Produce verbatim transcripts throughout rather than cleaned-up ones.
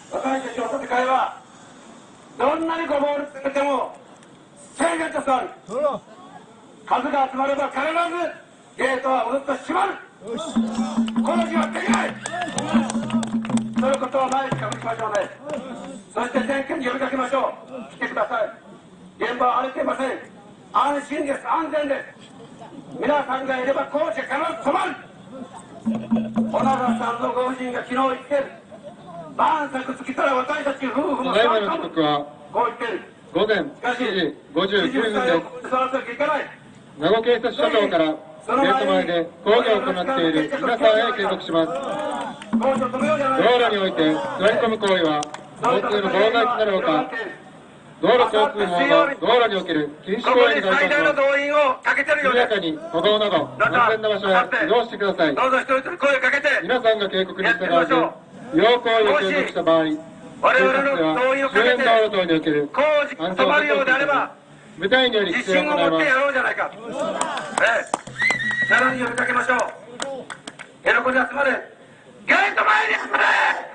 私たちの戦いはどんなにごぼうにつけても制限と座る。数が集まれば必ずゲートは戻って閉まる。この日はできないということを前に確認しましょうね。そして全県に呼びかけましょう。来てください。現場は荒れていません。安心です。安全です。皆さんがいれば工事が必ず止まる。小長さんのご婦人が昨日言ってる。万策尽きたら私たち夫婦もただいまの時刻はこう言ってる。 午前しちじごじゅうきゅうふんです。 その時いかない。 名護警察署長からゲート前で講義を行っている皆さんへ警告します。道路において座り込む行為は交通の妨害となるほか、道路交通法の道路における禁止行為に該当します。速やかに歩道など安全な場所へ移動してください。 どうぞ一人一人声をかけて皆さんが警告に従わず違法行為を継続した場合、警察では周辺道路等における工事が止まるようであれば部隊により規自制を行います。 信を持ってやろうじゃないか。ええ、さらに呼びかけましょう。辺野古に集まれ。ゲート前に集まれ。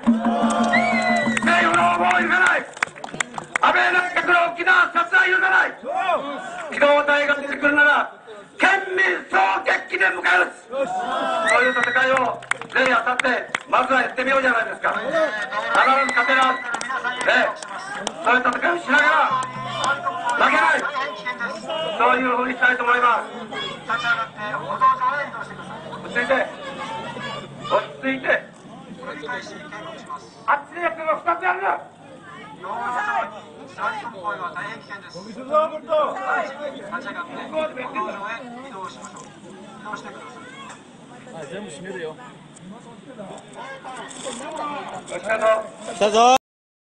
政府の応募を許さない。安倍内閣の沖縄殺害を許さない。機動隊が出てくるなら県民総決起で迎え撃つ。そういう戦いをぜひあさってまずはやってみようじゃないですか。必ず勝てな。ええ、そういう戦いをしながら負けない。そういうふうにしたいと思います。落ち着いて。落ち着いて。あっちのやつがふたつあるな。 道路上に座り込む行為は大変危険です。立ち上がって道路上へ移動しましょう。移動してください。 全部閉めるよ。 来たぞ。 来たぞ。